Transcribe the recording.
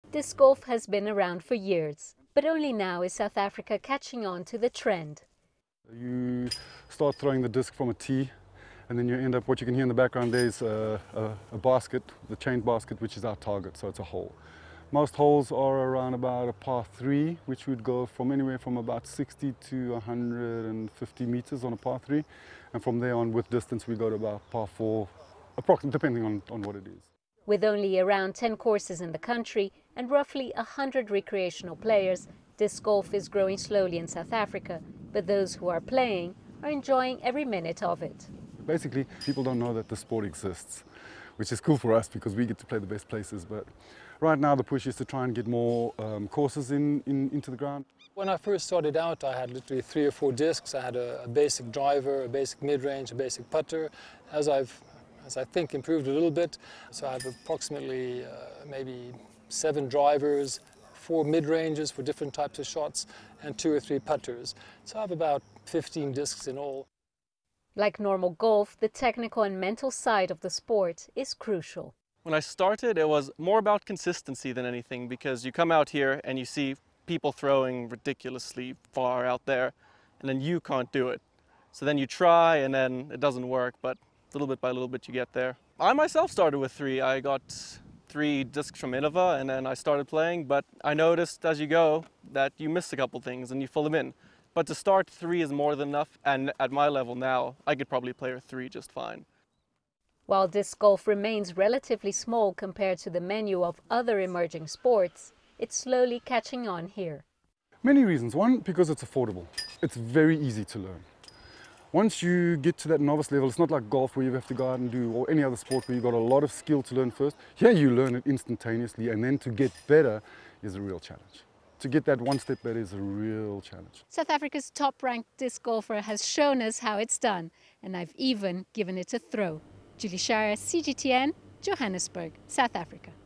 Disc golf has been around for years, but only now is South Africa catching on to the trend. You start throwing the disc from a tee, and then you end up, what you can hear in the background there is a basket, the chained basket, which is our target, so it's a hole. Most holes are around about a par 3, which would go from anywhere from about 60 to 150 meters on a par 3. And from there on, with distance, we go to about par 4, approximately, depending on what it is. With only around 10 courses in the country and roughly 100 recreational players, disc golf is growing slowly in South Africa, but those who are playing are enjoying every minute of it. Basically, people don't know that the sport exists, which is cool for us because we get to play the best places. But right now the push is to try and get more courses into the ground. When I first started out, I had literally 3 or 4 discs. I had a basic driver, a basic mid-range, a basic putter. As I think improved a little bit, so I have approximately maybe 7 drivers, 4 mid-ranges for different types of shots, and 2 or 3 putters. So I have about 15 discs in all. Like normal golf, the technical and mental side of the sport is crucial. When I started, it was more about consistency than anything, because you come out here and you see people throwing ridiculously far out there, and then you can't do it. So then you try and then it doesn't work, but little bit by little bit you get there. I myself started with 3. I got 3 discs from Innova and then I started playing, but I noticed as you go that you miss a couple things and you fill them in. But to start, 3 is more than enough, and at my level now, I could probably play a 3 just fine. While disc golf remains relatively small compared to the menu of other emerging sports, it's slowly catching on here. Many reasons. One, because it's affordable. It's very easy to learn. Once you get to that novice level, it's not like golf where you have to go out and do, or any other sport where you've got a lot of skill to learn first. Here you learn it instantaneously, and then to get better is a real challenge. To get that one step better is a real challenge. South Africa's top-ranked disc golfer has shown us how it's done, and I've even given it a throw. Scheier, CGTN, Johannesburg, South Africa.